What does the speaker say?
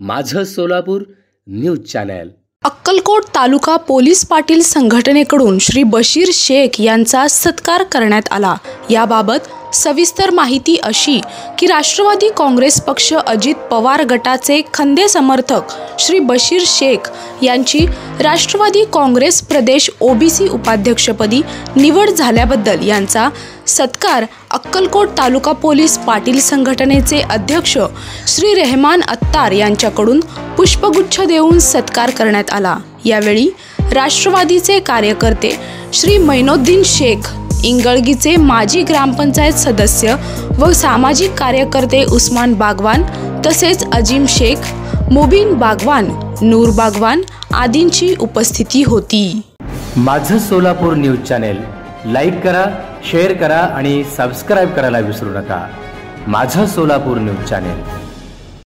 माझं Solapur news channel. Akkalkot taluka police पाटील संघटनेकडून श्री बशीर शेख यांचा सत्कार करण्यात आला। याबाबत सविस्तर माहिती अशी की राष्ट्रवादी काँग्रेस पक्ष अजित पवार गटाचे खंदे समर्थक श्री बशीर शेख यांची राष्ट्रवादी काँग्रेस प्रदेश ओबीसी उपाध्यक्षपदी निवड झाल्याबद्दल यांचा सत्कार अक्कलकोट तालुका पोलीस पाटील संघटनेचे अध्यक्ष श्री रहमान अत्तार यांच्याकडून पुष्पगुच्छ देऊन सत्कार करण्यात आला। यावेळी राष्ट्रवादीचे कार्यकर्ते श्री मैनोद्दीन शेख, इंगळगीचे माजी ग्रामपंचायत सदस्य व सामाजिक कार्यकर्ते उस्मान बागवान तसेच अजीम शेख, मुबीन बागवान, नूर बागवान आदींची उपस्थिती होती। माझं सोलापूर न्यूज चॅनल लाईक करा, शेअर करा आणि सबस्क्राइब करायला विसरू नका। माझं सोलापूर न्यूज चॅनल।